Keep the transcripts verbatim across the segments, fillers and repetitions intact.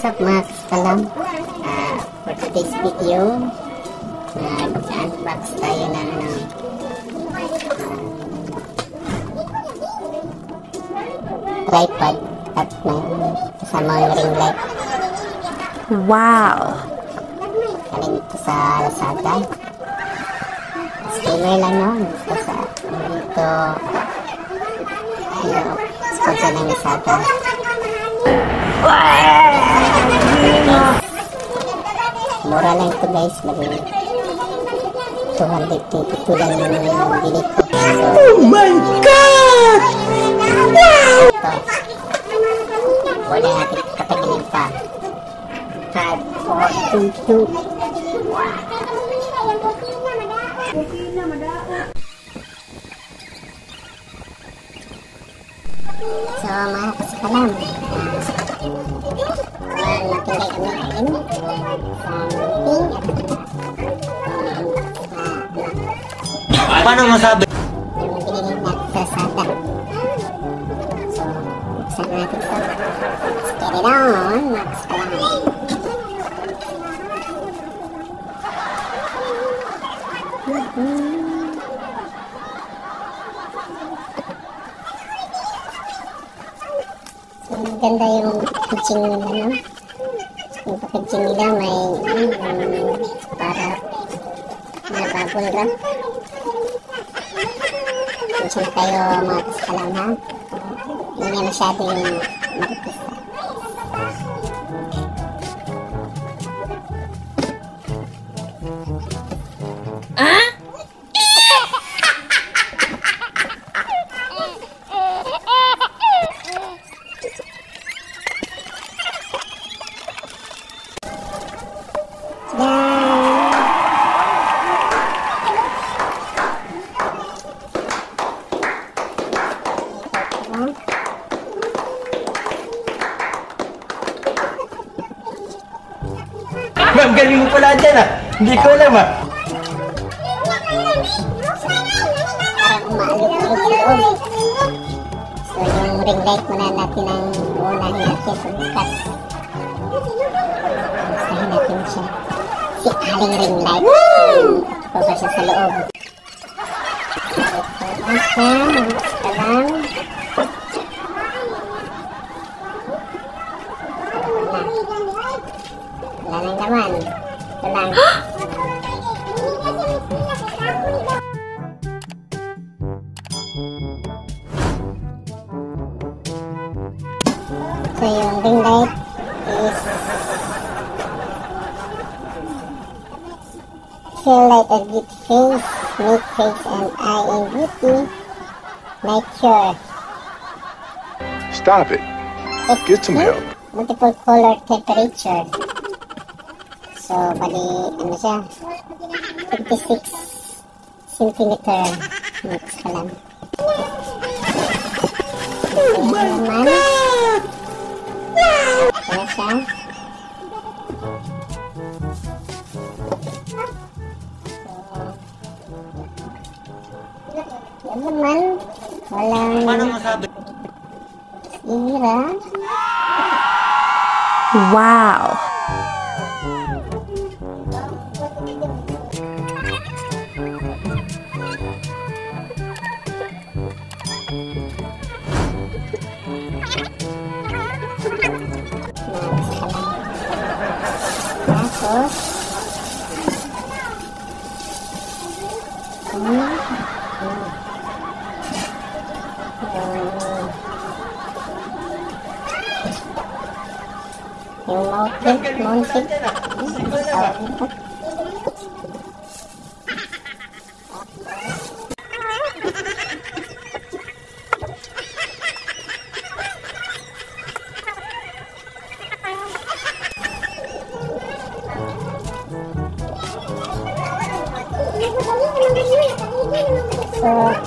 What's up mga kasalam? Uh, for today's video, nag-unbox tayo ng ano, uh, tripod at may kasama yung ring light. Wow! Galing ito sa Lazada. Disclaimer lang no, dito sa dito ano, sponsor ng Lazada. Mura lang ito guys, lagi two hundred fifty lang yung bili ko. Oh my God! Wow! Ito, wala natin katagilin pa. five, four, three, two. So mga kasakalam, uh, natin kayo kami kain sa meeting. Paano masabi? Yung binili natin sa Lazada. So, buksan natin ito. Let's get it on, mga kasakalam. So, maganda yung packaging nila, no? Yung packaging nila may um, para na bubble wrap. Kung na kayo mga kasalam ha, hindi niya masyado yung maripis. Ah? Ma'am, galing mo pala dyan ah. Hindi ko alam ah. Parang umaalog-alog sa loob. So yung ring light muna natin ang uunahin natin sa bukas. Usahin natin siya. Si aling ring light. Baba siya sa loob. Ito na siya. Basta lang. Wala nang laman. Ito lang. So yung ring light is feel like a good face, make face and eye and beauty, night cure. Stop it. Get some help. Multiple color temperature. So, bali, ano siya? fifty-six centimeter. Mix ka lang. Oh my naman. God! Ano siya? So, yan naman. Paano Walang masabi? sira. Wow! Tapos, hmm, hmm. Yung mountain, mountain, tawag nito. So,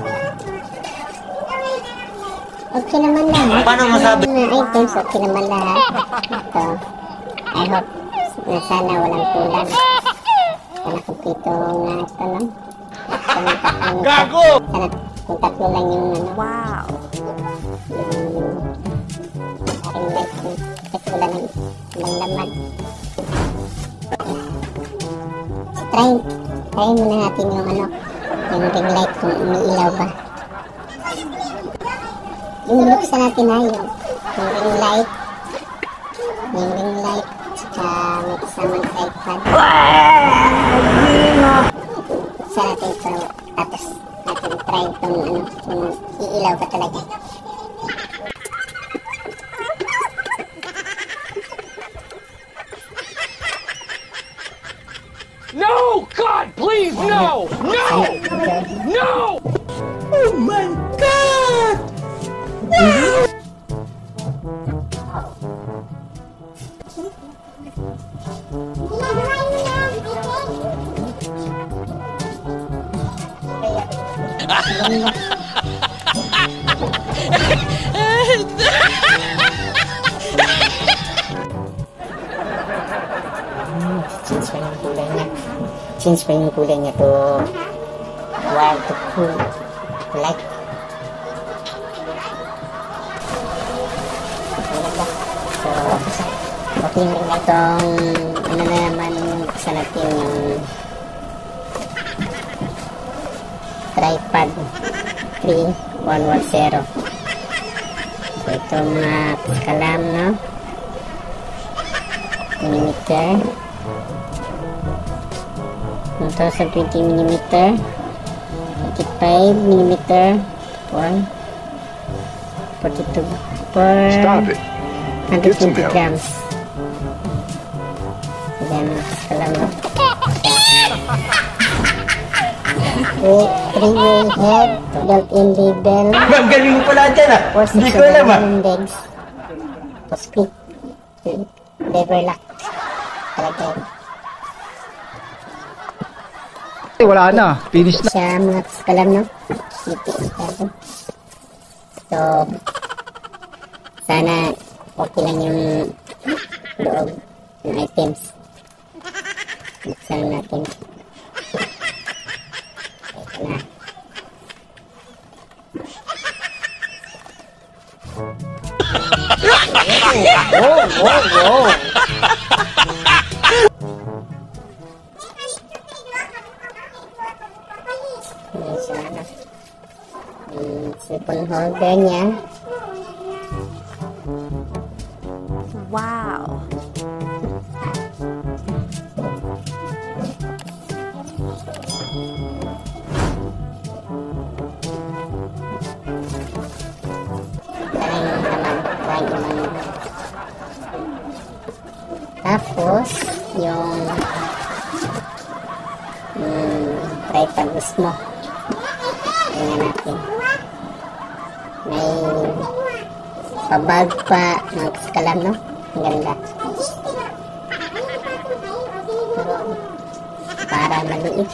okay naman lahat. Paano masabi? Yung mga items, okay naman lahat. Ito, I hope na sana walang kulang. Sana kumpito na ito, no? Sana tatlong Gago! Sana kung tatlo lang yung ano. Wow! Yung ring light. wala nang walang laman. Try, try muna natin yung ano, yung ring light kung umiilaw ba. Yung binuksan natin na yung, yung ring light, yung ring light, tsaka may kasamang tripod. Buksan natin ito, tapos natin try itong ano, kung iilaw ka talaga. No! God, please, no! No! No! Oh my God! Change pa yung kulay niya. Change pa yung kulay niya to wild to cool. Like. So, okay rin na itong ano na naman sa natin yung tripod three one one zero. So, ito mga kalam, no? Millimeter, one thousand twenty millimeter, eighty-five millimeter, one forty-two per Stop it. one hundred twenty grams. Yan, salamat. Three-way head, built-in label, Ma'am, galing mo pala dyan ah. four Hindi ko alam ah. legs, to split, lever lock. Talaga yun. Eh, wala na. Finish na. Siya mga kalam, no? So, sana okay lang yung loob ng items. Buksan natin. Ito na. Wow, wow, wow. Ini siya, no? Yung cellphone holder niya. Wow. Parang naman, parang naman. Tapos, yung hmm, tripod mismo. Tingnan natin. May pabag pa ng kaskalam, no? Ang ganda. Pero, para maliit.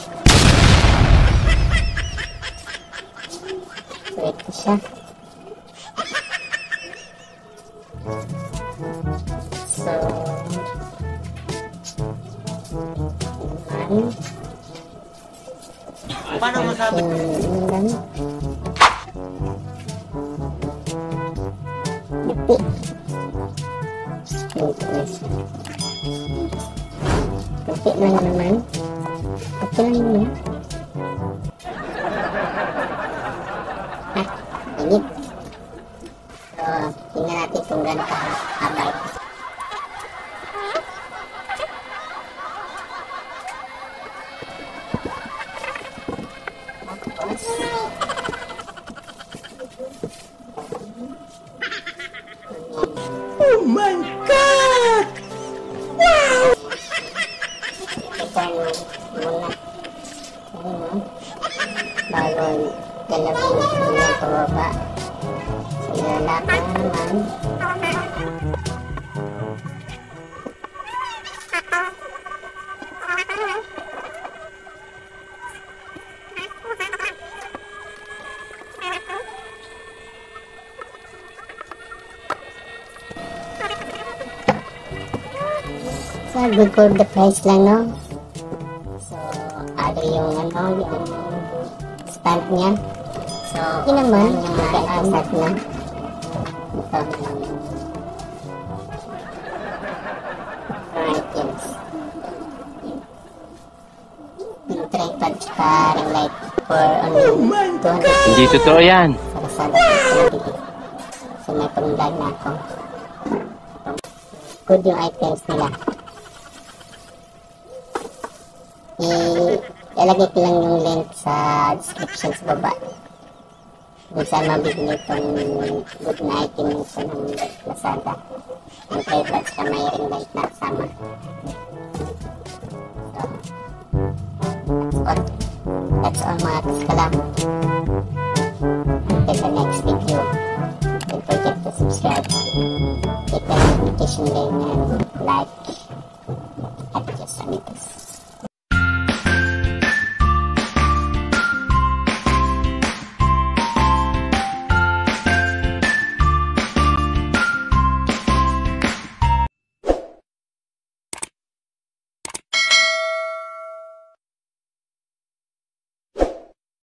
So, ito siya. So, one. Paano masabi? Tingnan. Iti. Yes. Iti lang naman. Okay lang naman. Ah, init. So, tingnan natin kung gano'n ka-haba ito. Tapos, Oh my God! Wow! ikan muna. Ayun, no? Bago galawin niya pababa. So, ilalakad naman. So, good for the price lang, no? So, ano yung ano, yung stand niya. So, yun naman, yung mag-aasat na. Ito. naka-ring light for only two hundred. Hindi totoo yan. Sa Lazada. So may pang-vlog na ako. Good yung items nila. I- ilalagay ko lang yung link sa description sa baba. Kung saan mabibili itong good na item nito ng Lazada. Yung tripod sa may ring light na kasama. So, that's all. That's all mga kaskalam. Until the next video. Don't forget to subscribe. Hit the notification bell and like. At just amigos.